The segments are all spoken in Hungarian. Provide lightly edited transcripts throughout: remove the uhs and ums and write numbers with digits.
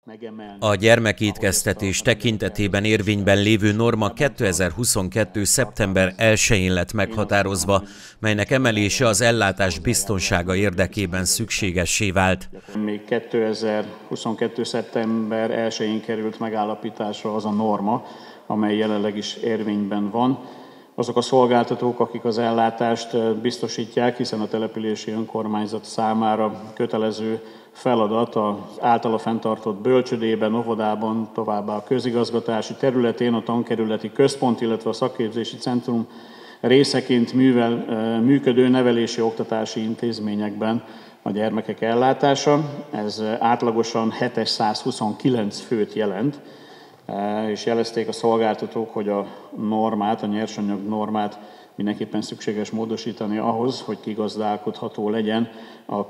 A gyermekétkeztetés tekintetében érvényben lévő norma 2022. szeptember 1-én lett meghatározva, melynek emelése az ellátás biztonsága érdekében szükségessé vált. Még 2022. szeptember 1-én került megállapításra az a norma, amely jelenleg is érvényben van. Azok a szolgáltatók, akik az ellátást biztosítják, hiszen a települési önkormányzat számára kötelező feladat az általa fenntartott bölcsődében, óvodában, továbbá a közigazgatási területén, a tankerületi központ, illetve a szakképzési centrum részeként működő nevelési oktatási intézményekben a gyermekek ellátása. Ez átlagosan 729 főt jelent, és jelezték a szolgáltatók, hogy a normát, a nyersanyag normát mindenképpen szükséges módosítani ahhoz, hogy kigazdálkodható legyen a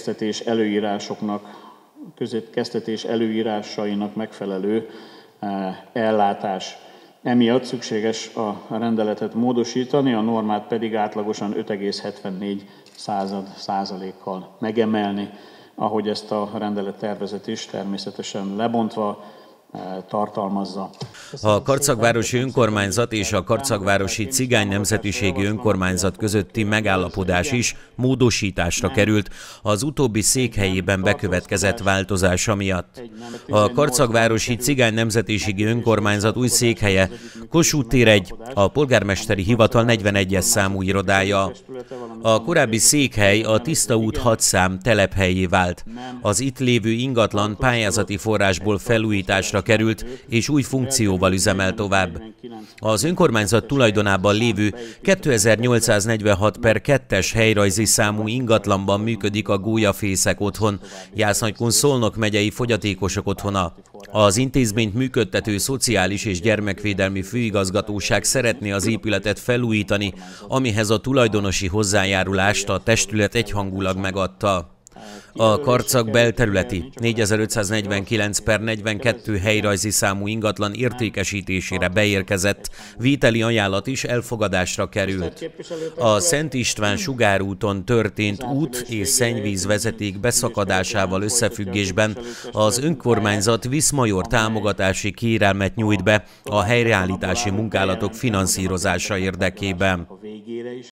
közétkeztetés előírásainak megfelelő ellátás. Emiatt szükséges a rendeletet módosítani, a normát pedig átlagosan 5,74%-kal megemelni, ahogy ezt a rendelettervezet is természetesen lebontva tartalmazza. A Karcagvárosi Önkormányzat és a Karcagvárosi Cigány Nemzetiségi Önkormányzat közötti megállapodás is módosításra került az utóbbi székhelyében bekövetkezett változása miatt. A Karcagvárosi Cigány Nemzetiségi Önkormányzat új székhelye Kossuth tér 1, a Polgármesteri Hivatal 41-es számú irodája. A korábbi székhely a Tiszta út 6 szám telephelyé vált. Az itt lévő ingatlan pályázati forrásból felújításra került, és új funkcióval üzemel tovább. Az önkormányzat tulajdonában lévő 2846/2-es helyrajzi számú ingatlanban működik a Gólyafészek otthon, Jász-Nagykun-Szolnok megyei fogyatékosok otthona. Az intézményt működtető Szociális és Gyermekvédelmi Főigazgatóság szeretné az épületet felújítani, amihez a tulajdonosi hozzájárulást a testület egyhangulag megadta. A Karcag belterületi 4549/42 helyrajzi számú ingatlan értékesítésére beérkezett viteli ajánlat is elfogadásra került. A Szent István sugárúton történt út- és szennyvíz vezeték beszakadásával összefüggésben az önkormányzat Viszmajor támogatási kérelmet nyújt be a helyreállítási munkálatok finanszírozása érdekében.